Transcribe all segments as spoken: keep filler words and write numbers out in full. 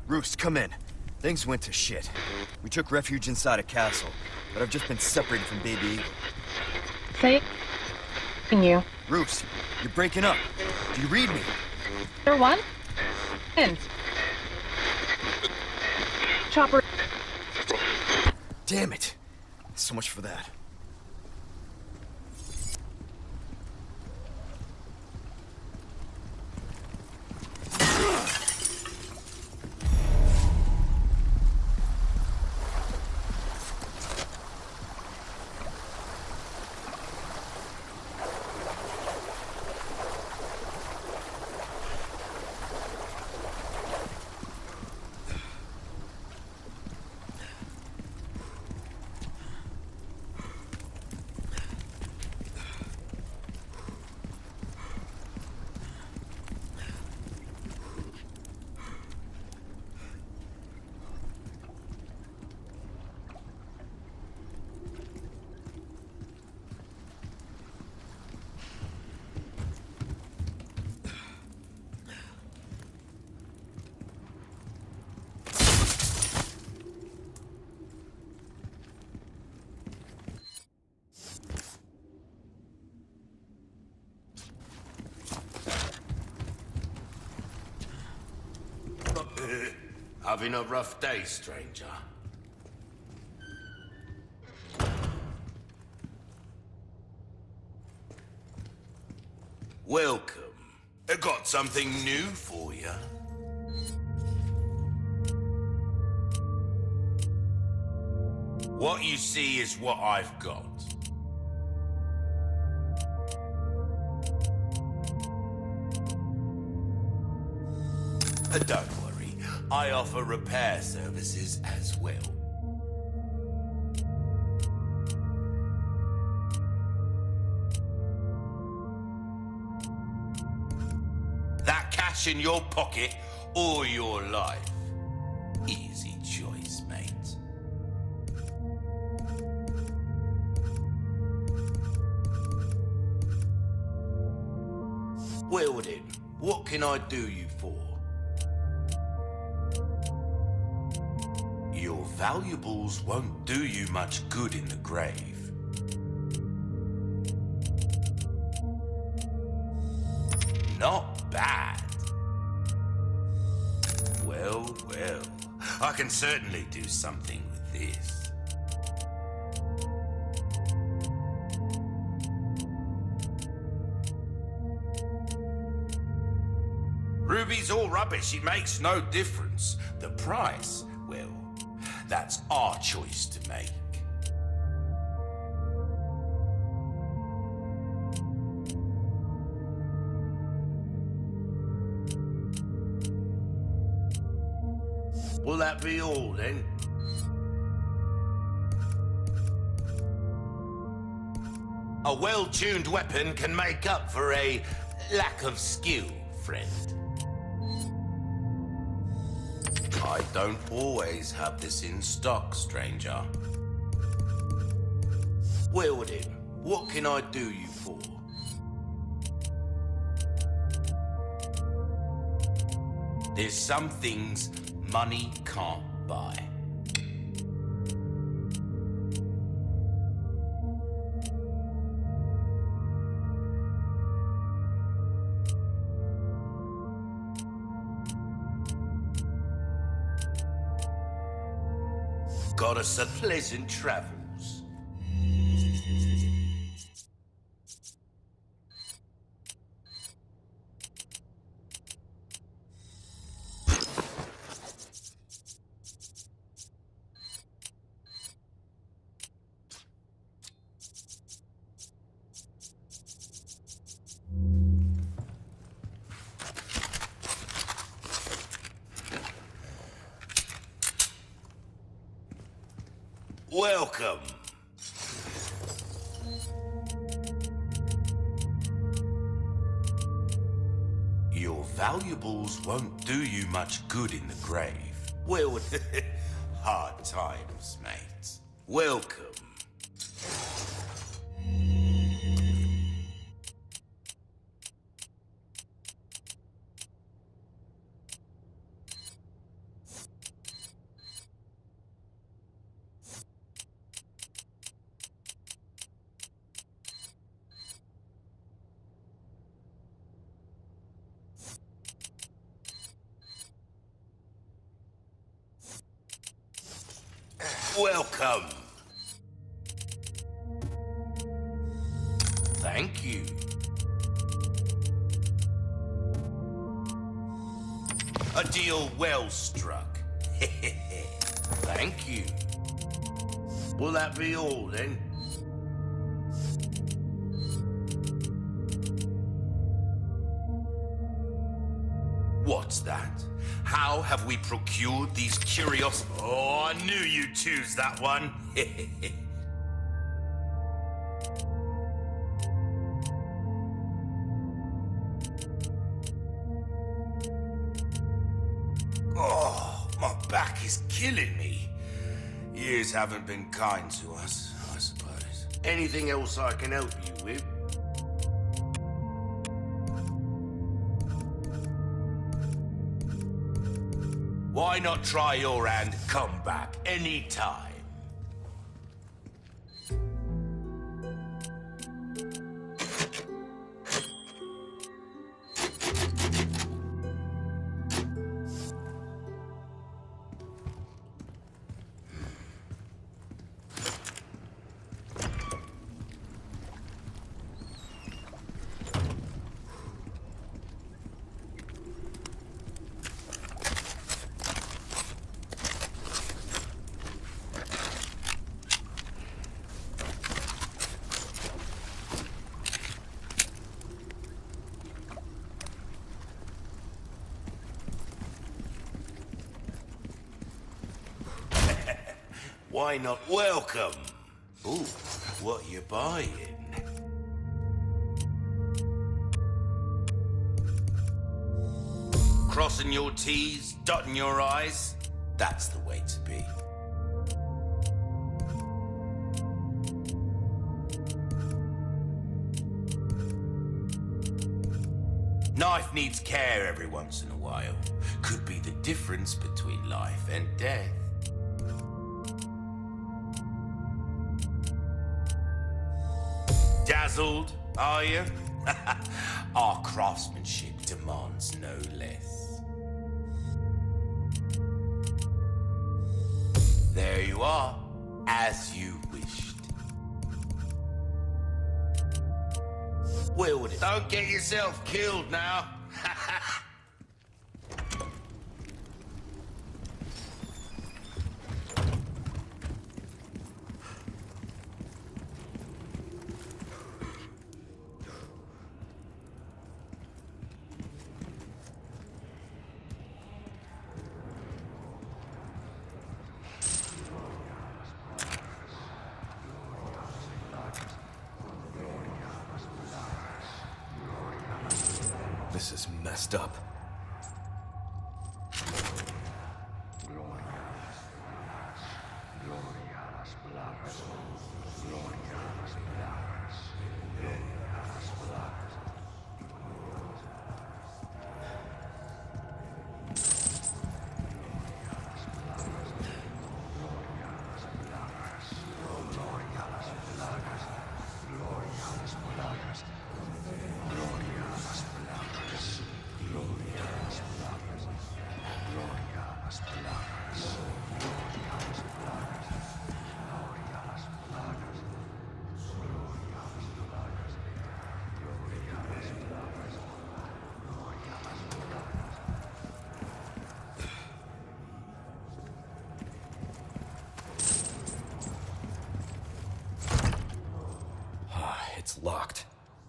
Roost, come in. Things went to shit. We took refuge inside a castle, but I've just been separated from Baby Eagle. Say you. Roost, you're breaking up. Do you read me? There one? In. Chopper. Damn it. So much for that. Having a rough day, stranger? Welcome. I got something new for you. What you see is what I've got. Uh, don't worry, I offer repair services as well. That cash in your pocket or your life? Easy choice, mate. Well then, what can I do you for? Your valuables won't do you much good in the grave. Not bad. Well, well, I can certainly do something with this. Ruby's all rubbish, it makes no difference. The price, well, that's our choice to make. Will that be all, then? A well-tuned weapon can make up for a lack of skill, friend. I don't always have this in stock, stranger. Well then, what can I do you for? There's some things money can't buy. Got us a pleasant travels. Welcome. Your valuables won't do you much good in the grave. Well, hard times, mate. Welcome. welcome. Thank you. A deal well struck. Thank you. Will that be all then? What's that? How have we procured these curios? Oh, I knew you'd choose that one. Oh, my back is killing me. Years haven't been kind to us, I suppose. Anything else I can help you with? Why not try your hand? Come back anytime. Why not welcome? Ooh, what you buying? Crossing your T's, dotting your I's? That's the way to be. Knife needs care every once in a while. Could be the difference between life and death. Dazzled, are you? Our craftsmanship demands no less. There you are, as you wished. Wield it. Don't get yourself killed now. This is messed up. It's locked.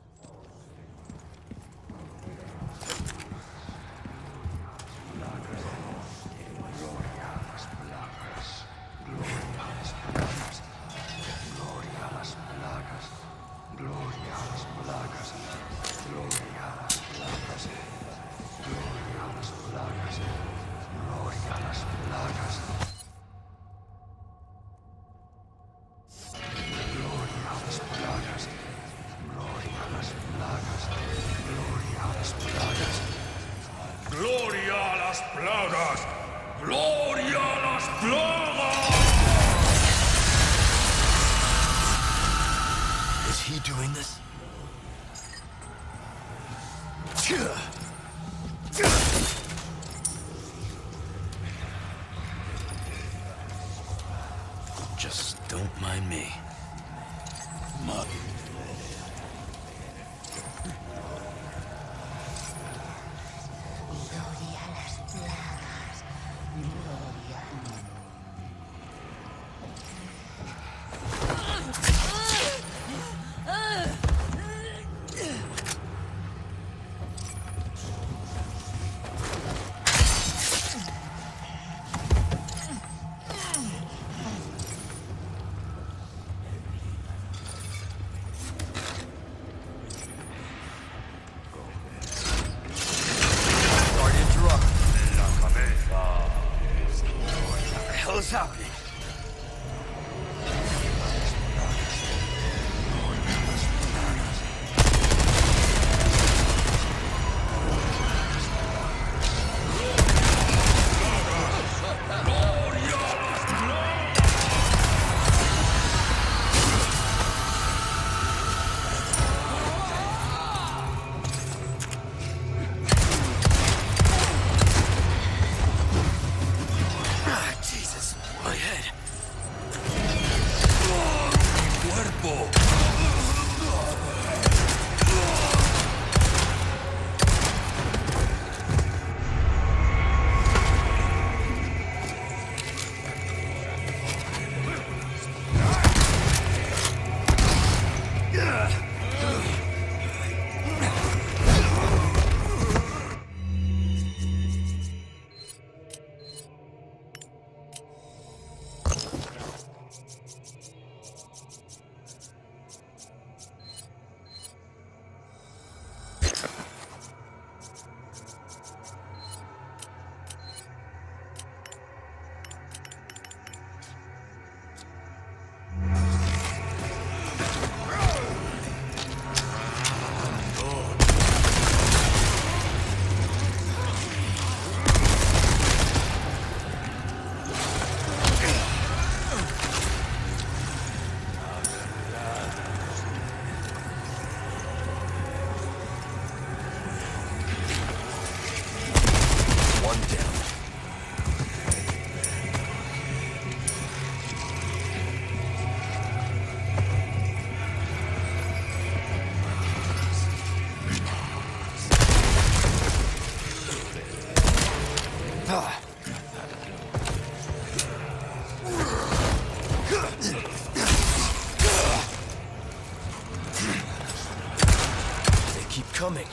Gloria a las plagas! Gloria a las plagas! Is he doing this? Just don't mind me. Mud. What's happening? Coming.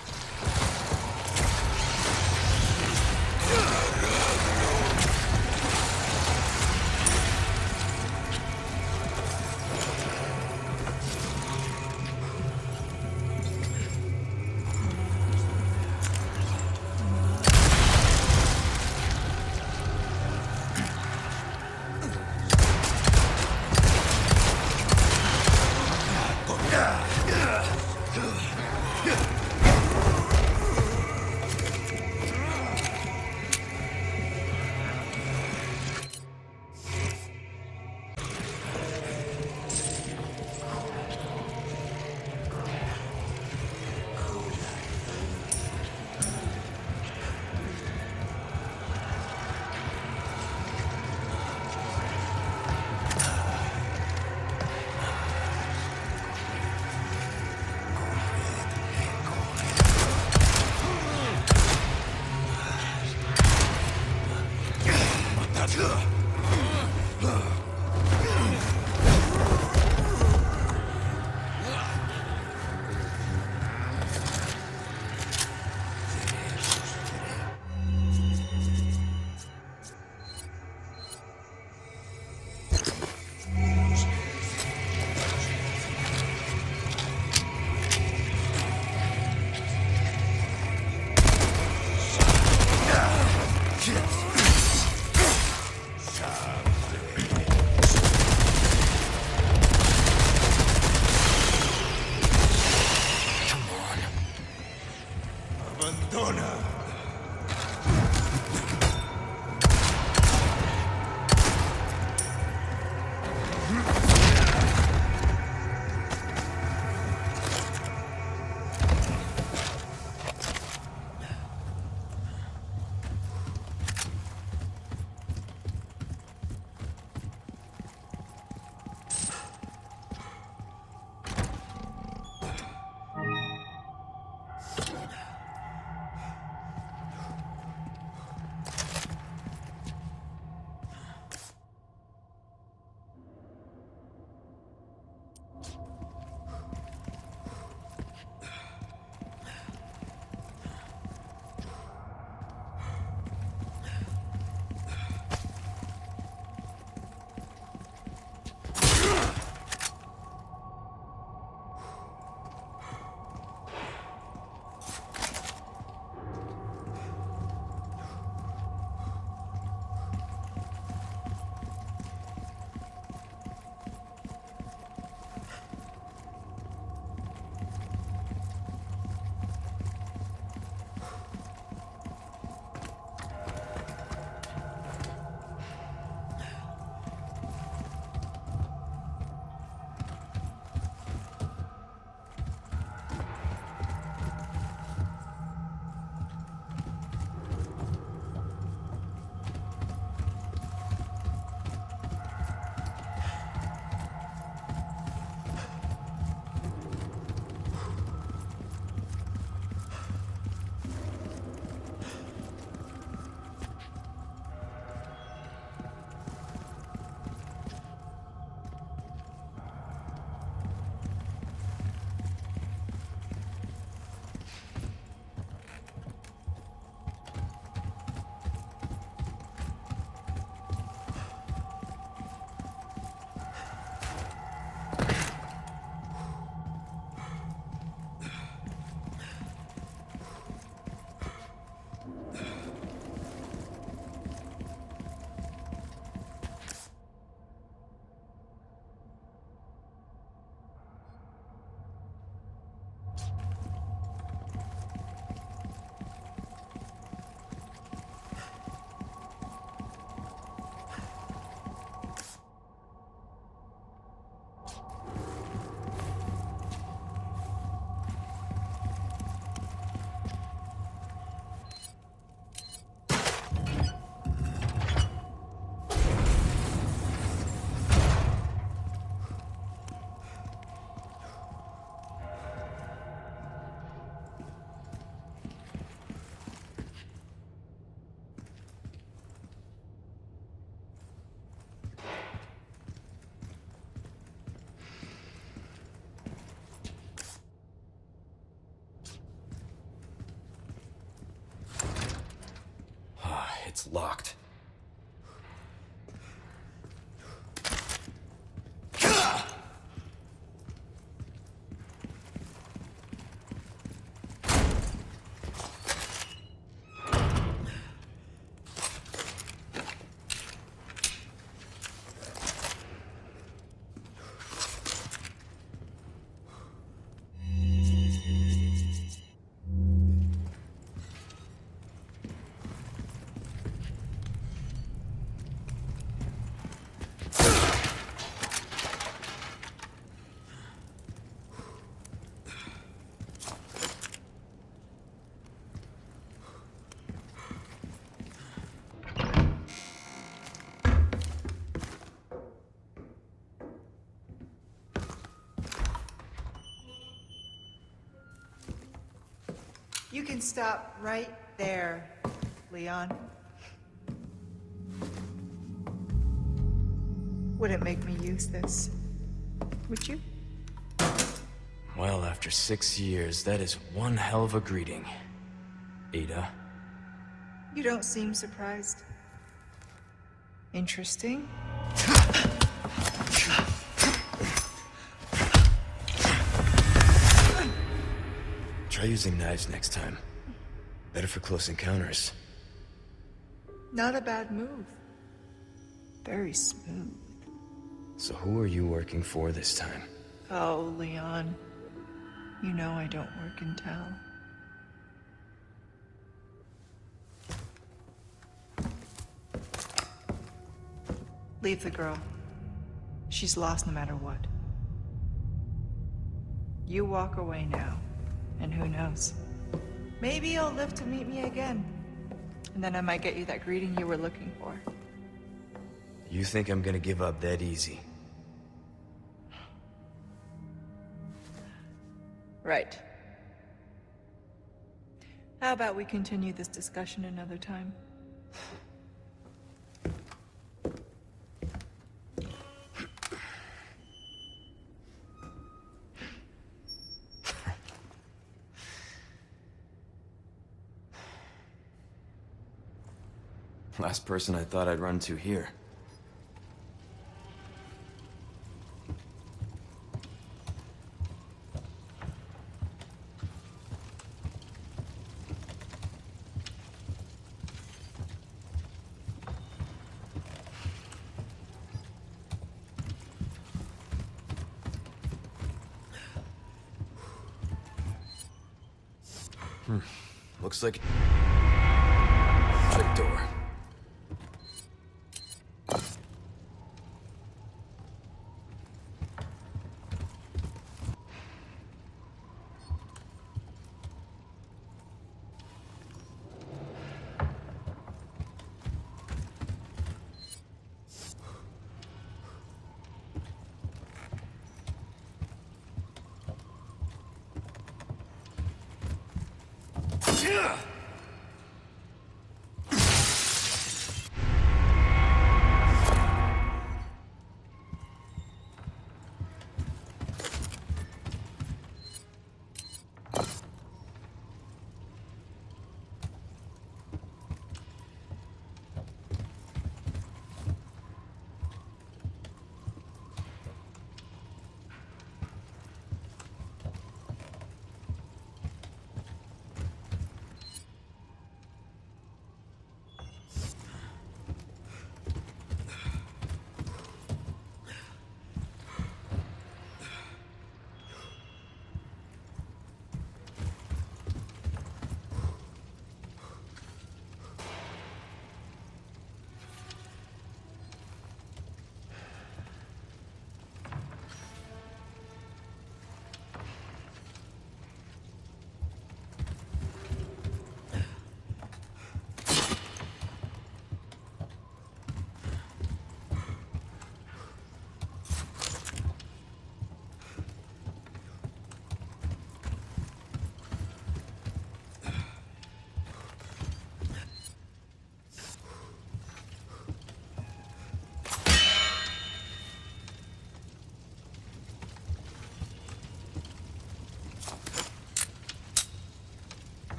It's locked. You can stop right there, Leon. Wouldn't make me use this, would you? Well, after six years, that is one hell of a greeting, Ada. You don't seem surprised. Interesting. Try using knives next time. Better for close encounters. Not a bad move. Very smooth. So who are you working for this time? Oh, Leon. You know I don't work in town. Leave the girl. She's lost no matter what. You walk away now, and who knows? Maybe you'll live to meet me again. And then I might get you that greeting you were looking for. You think I'm gonna give up that easy? Right. How about we continue this discussion another time? Last person I thought I'd run to here. Hmm. Looks like a door.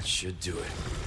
That should do it.